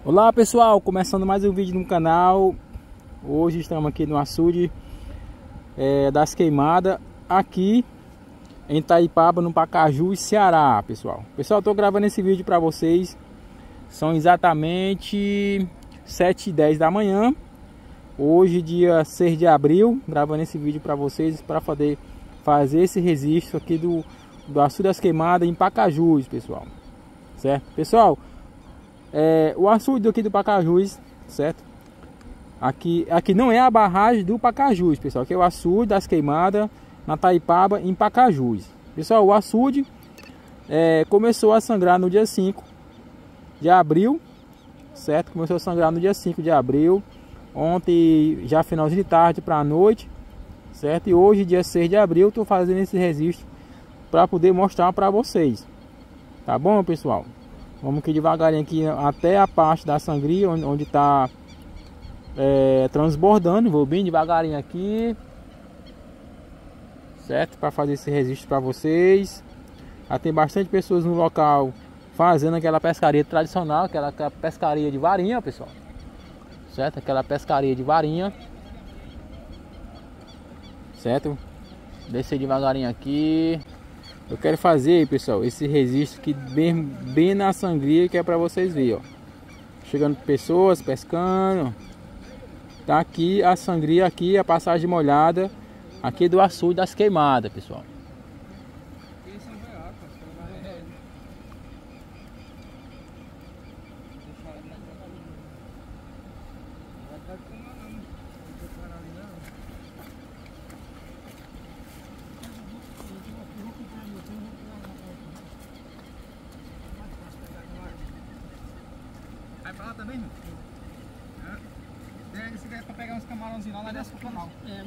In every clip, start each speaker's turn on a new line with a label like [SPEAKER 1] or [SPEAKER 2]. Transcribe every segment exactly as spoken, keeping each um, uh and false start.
[SPEAKER 1] Olá pessoal, começando mais um vídeo no canal. Hoje estamos aqui no açude é, das Queimadas, aqui em Itaipaba, no Pacajus, Ceará, pessoal. Pessoal, estou gravando esse vídeo para vocês. São exatamente sete e dez da manhã. Hoje, dia seis de abril, gravando esse vídeo para vocês, para poder fazer esse registro aqui do, do açude das Queimadas em Pacajus, pessoal. Certo? Pessoal, É, o açude aqui do Pacajus, certo? Aqui, aqui não é a barragem do Pacajus, pessoal. Aqui é o açude das Queimadas na Itaipaba, em Pacajus. Pessoal, o açude é, começou a sangrar no dia cinco de abril, certo? Começou a sangrar no dia cinco de abril. Ontem, já finalzinho de tarde para a noite, certo? E hoje, dia seis de abril, estou fazendo esse registro para poder mostrar para vocês. Tá bom, pessoal? Vamos aqui devagarinho aqui até a parte da sangria, onde está é, transbordando. Vou bem devagarinho aqui, certo? Para fazer esse registro para vocês. Já tem bastante pessoas no local fazendo aquela pescaria tradicional, aquela, aquela pescaria de varinha, pessoal. Certo? Aquela pescaria de varinha. Certo? Descer devagarinho aqui. Eu quero fazer, pessoal, esse registro aqui bem, bem na sangria, que é para vocês verem, ó. Chegando pessoas pescando. Tá aqui a sangria, aqui a passagem molhada aqui do açude das Queimadas, pessoal.
[SPEAKER 2] Vai pra lá também, não? É. Se der pra pegar uns camarãozinhos lá, lá desce pro canal. É.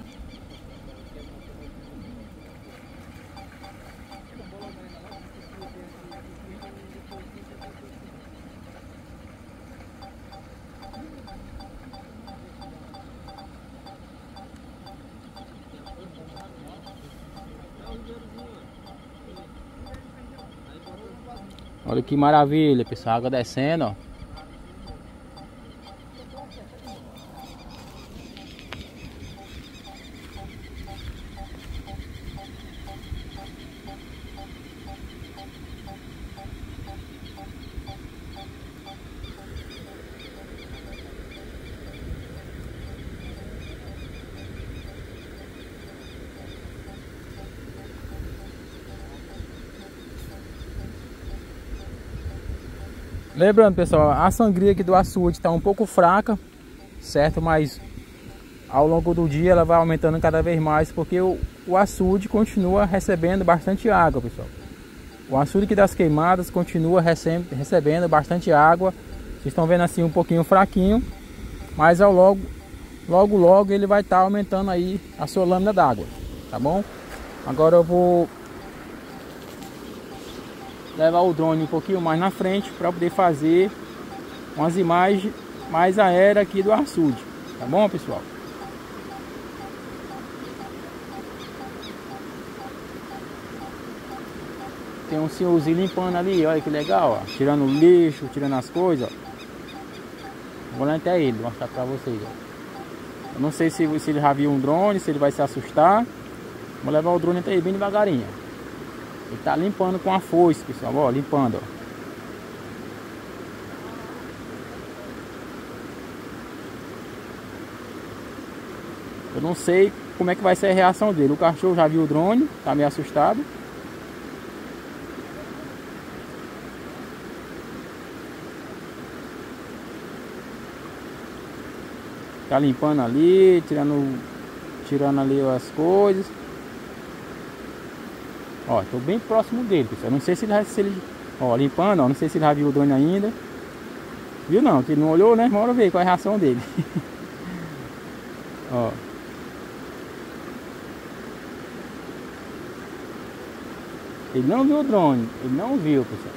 [SPEAKER 1] Olha que maravilha, pessoal, a água descendo, ó. Lembrando, pessoal, a sangria aqui do açude está um pouco fraca, certo? Mas ao longo do dia ela vai aumentando cada vez mais, porque o, o açude continua recebendo bastante água, pessoal. O açude aqui das Queimadas continua receb recebendo bastante água. Vocês estão vendo assim um pouquinho fraquinho, mas ao logo, logo, logo ele vai estar tá aumentando aí a sua lâmina d'água, tá bom? Agora eu vou levar o drone um pouquinho mais na frente para poder fazer umas imagens mais aéreas aqui do açude, tá bom, pessoal? Tem um senhorzinho limpando ali, olha que legal, ó, tirando o lixo, tirando as coisas, ó. Vou lá até ele mostrar para vocês, ó. Eu não sei se, se ele já viu um drone, se ele vai se assustar. Vou levar o drone até ele bem devagarinho. Ele tá limpando com a foice, pessoal, ó, limpando, ó. Eu não sei como é que vai ser a reação dele. O cachorro já viu o drone, tá meio assustado. Tá limpando ali, tirando, tirando ali as coisas. Ó, tô bem próximo dele, pessoal. Não sei se ele, se ele... Ó, limpando, ó. Não sei se ele já viu o drone ainda. Viu não? Que ele não olhou, né? Bora ver qual é a reação dele. Ó. Ele não viu o drone. Ele não viu, pessoal.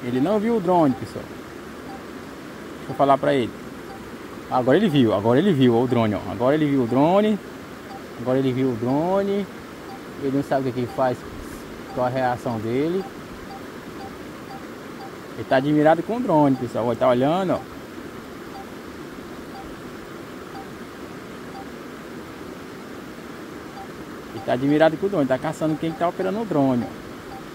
[SPEAKER 1] Ele não viu o drone, pessoal. Deixa eu falar pra ele. Agora ele viu, agora ele viu o drone, ó. Agora ele viu o drone. Agora ele viu o drone. Ele não sabe o que ele faz, qual a reação dele. Ele tá admirado com o drone, pessoal. Ele tá olhando, ó. Ele tá admirado com o drone, tá caçando quem tá operando o drone, ó.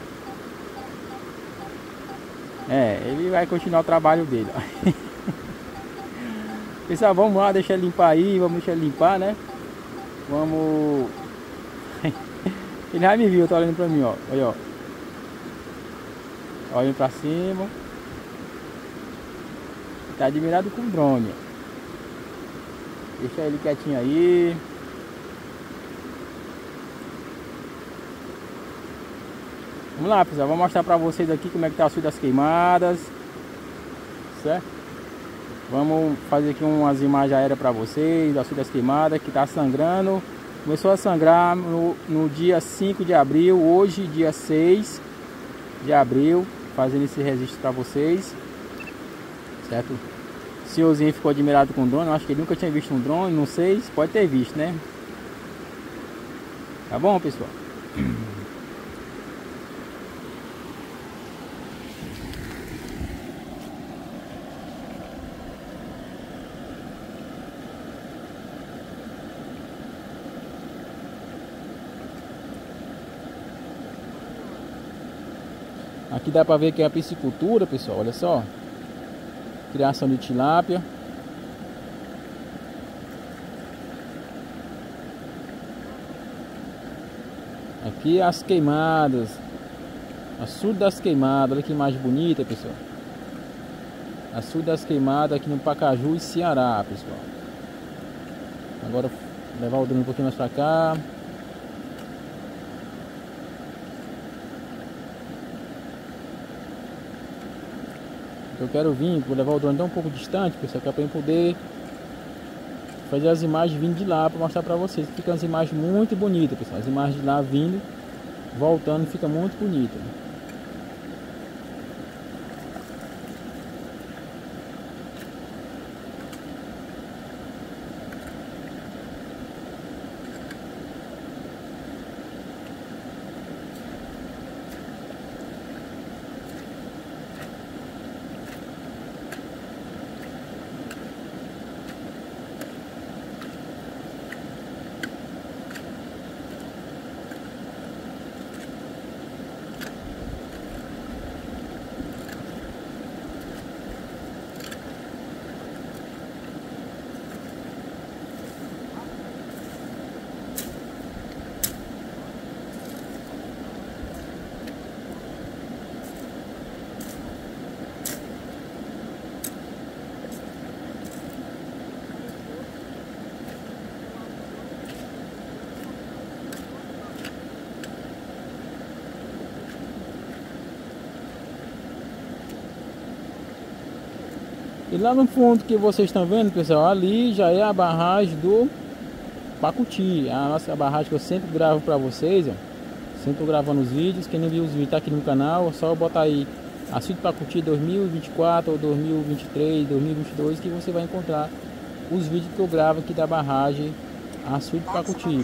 [SPEAKER 1] É, ele vai continuar o trabalho dele, ó. Pessoal, vamos lá, deixa ele limpar aí, vamos deixar ele limpar, né? Vamos... Ele já me viu, tá olhando pra mim, ó. Olha, ó. Olhando pra cima. Tá admirado com o drone, ó. Deixa ele quietinho aí. Vamos lá, pessoal, vou mostrar pra vocês aqui como é que tá o açude das queimadas. Certo? Vamos fazer aqui umas imagens aéreas pra vocês do açude das queimadas, que tá sangrando. Começou a sangrar no, no dia cinco de abril, hoje dia seis de abril, fazendo esse registro pra vocês. Certo? O senhorzinho ficou admirado com o drone, eu acho que ele nunca tinha visto um drone, não sei, pode ter visto, né? Tá bom, pessoal? Aqui dá pra ver que é a piscicultura, pessoal, olha só. Criação de tilápia. Aqui as queimadas. Açude das queimadas, olha que imagem bonita, pessoal. Açude das queimadas aqui no Pacaju e Ceará, pessoal. Agora vou levar o drone um pouquinho mais pra cá. Eu quero vir, vou levar o drone até um pouco distante, pessoal, que é para eu poder fazer as imagens vindo de lá para mostrar para vocês. Ficam as imagens muito bonitas, pessoal. As imagens de lá vindo, voltando, fica muito bonita. E lá no fundo que vocês estão vendo, pessoal, ali já é a barragem do Pacuti. A nossa barragem que eu sempre gravo para vocês, ó. Sempre tô gravando os vídeos. Quem não viu os vídeos tá aqui no canal, é só botar aí Açude Pacuti dois mil e vinte e quatro ou dois mil e vinte e três, dois mil e vinte e dois, que você vai encontrar os vídeos que eu gravo aqui da barragem Açude Pacuti.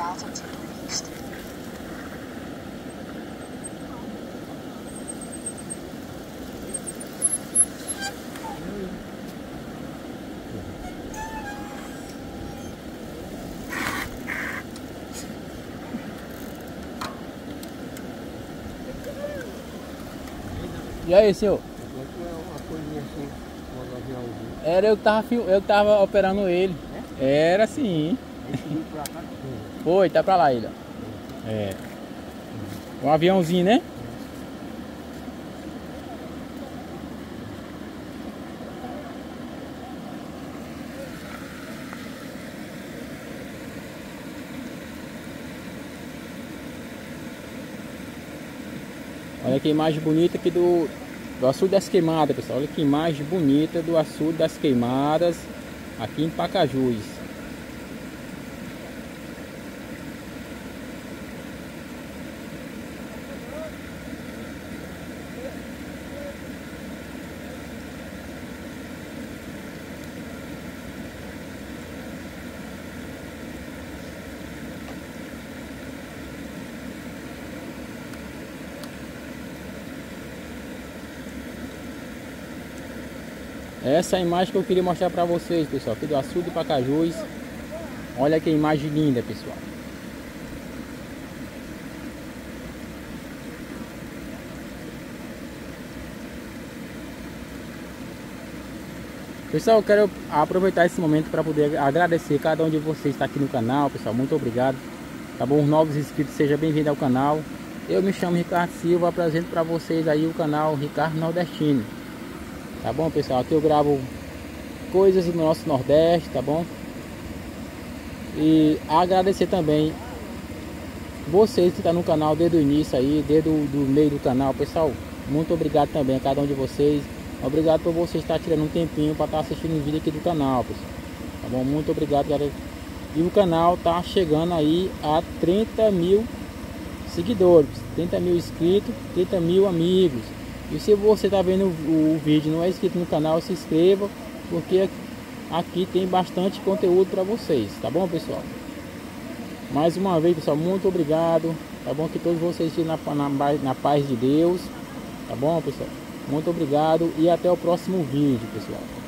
[SPEAKER 1] E aí, senhor? Era eu que tava, eu que tava operando ele. É? Era sim. Foi, tá pra lá ele, ó. É. Um aviãozinho, né? Olha que imagem bonita aqui do, do açude das queimadas, pessoal. Olha que imagem bonita do açude das queimadas aqui em Pacajus. Essa é a imagem que eu queria mostrar para vocês, pessoal, aqui do açude de Pacajus. Olha que imagem linda, pessoal. Pessoal, eu quero aproveitar esse momento para poder agradecer cada um de vocês que está aqui no canal, pessoal. Muito obrigado. Tá bom? Os novos inscritos, seja bem-vindo ao canal. Eu me chamo Ricardo Silva, apresento para vocês aí o canal Ricardo Nordestino. Tá bom, pessoal? Aqui eu gravo coisas do nosso Nordeste, tá bom? E agradecer também vocês que estão no canal desde o início aí, desde o do meio do canal, pessoal. Muito obrigado também a cada um de vocês. Obrigado por você estar tirando um tempinho para estar assistindo o vídeo aqui do canal, pessoal. Tá bom? Muito obrigado, galera. E o canal tá chegando aí a trinta mil seguidores, trinta mil inscritos, trinta mil amigos. E se você tá vendo o, o vídeo e não é inscrito no canal, se inscreva, porque aqui tem bastante conteúdo para vocês, tá bom, pessoal? Mais uma vez, pessoal, muito obrigado. Tá bom? Que todos vocês estejam na, na, na paz de Deus. Tá bom, pessoal? Muito obrigado e até o próximo vídeo, pessoal.